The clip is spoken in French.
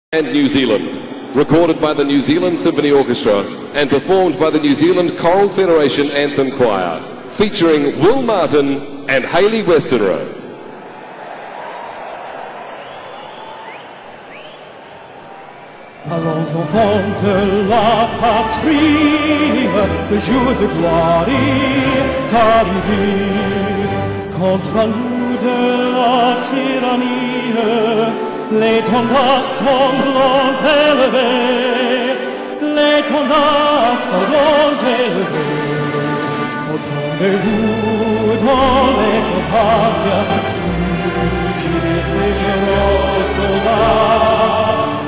and New Zealand, recorded by the New Zealand Symphony Orchestra and performed by the New Zealand Choral Federation Anthem Choir, featuring Will Martin and Hayley Westenra. Allons enfants de la patrie, le jour de gloire est arrivé. Contre nous de la tyrannie, les tendres sanglantes élevées, les tendres sanglantes élevées. Entendez-vous dans les campagnes, rugier ces féroces soldats.